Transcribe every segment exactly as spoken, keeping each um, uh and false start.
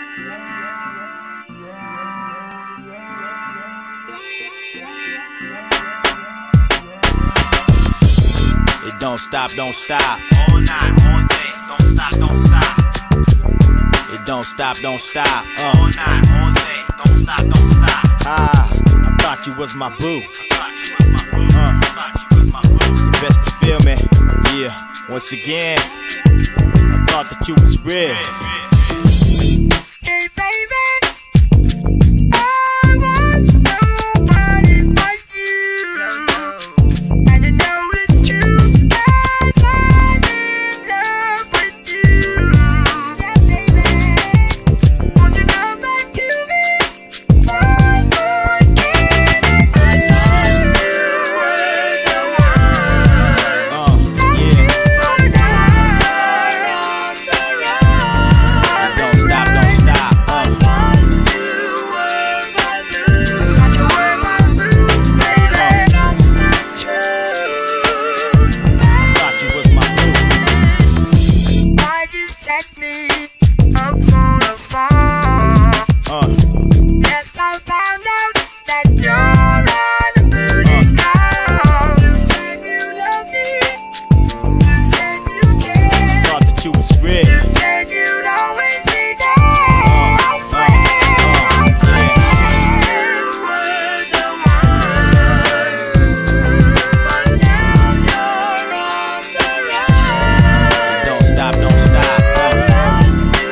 It don't stop, don't stop. All night, all day. Don't stop, don't stop. It don't stop, don't stop. Uh. All night, all day. Don't stop, don't stop. Ah, I thought you was my boo. I thought you was my boo. Uh. I thought you was my boo. You best to feel me. Yeah, once again, I thought that you was real. Hey baby, I want nobody but you, and you know it's true, 'cause I'm in love with you. Yeah baby, won't you come back to me one more again? I thought you were the one. Uh, yeah. Don't stop, don't stop. Uh. Thought you was my boo. Why you set me up for a fall? Uh. Yes, I found out that you're on a booty call. You said you love me. You said you care. Thought that you was real. You said you'd always be there. I swear, I swear you were the one. But now you're on the run. Don't stop, don't stop. Uh. I thought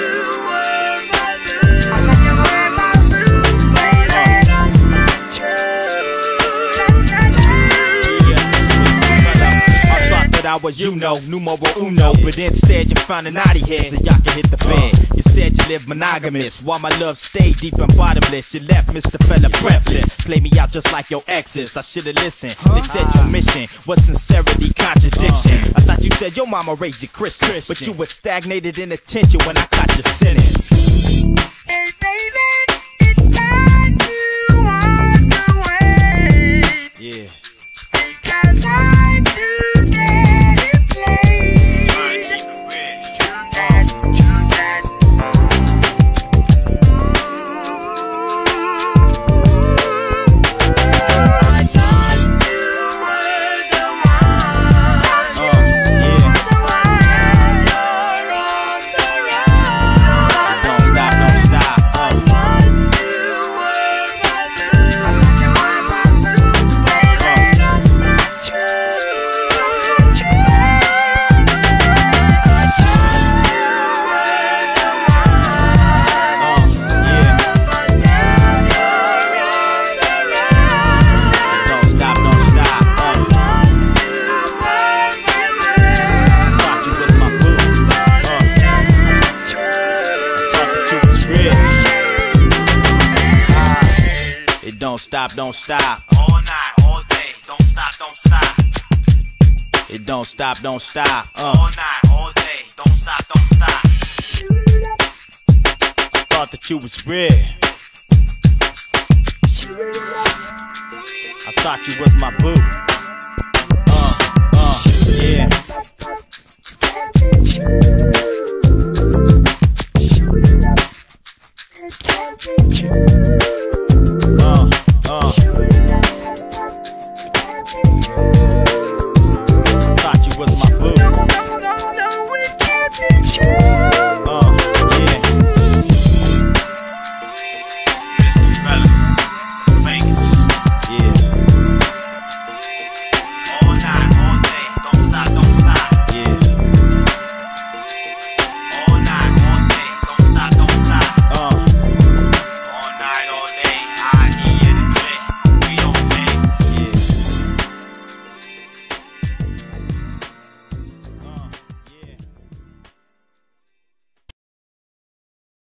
you were my boo, baby. Just not true. Just not true. Yeah, this was the fella. I thought that I was, you know, numero uno, but instead you found an naughty head so y'all can hit the bed. You said you lived monogamous, while my love stayed deep and bottomless. You left Mister Fella breathless, play me out just like your exes. I should've listened. They said your mission was sincerity, contradiction. I thought you said your mama raised you Christian, but you were stagnated in attention when I caught you sinning. Hey baby, it's time to walk away, Yeah. because I'm too dead to play. True that, true that. I thought you were the one. Uh, yeah. You're on the run. Don't stop, don't stop. Uh. I thought you were my boo, baby. That's not true. That's not true. I thought you were the one, Uh, yeah. but now you're on the run. Don't stop, don't stop. Uh. Thought you was my boo. Uh. Thought that you was real. Ah, it don't stop, don't stop. All night, all day. Don't stop, don't stop. It don't stop, don't stop. Uh. All night, all day. Don't stop, don't stop. I thought that you was real. I thought you was my boo.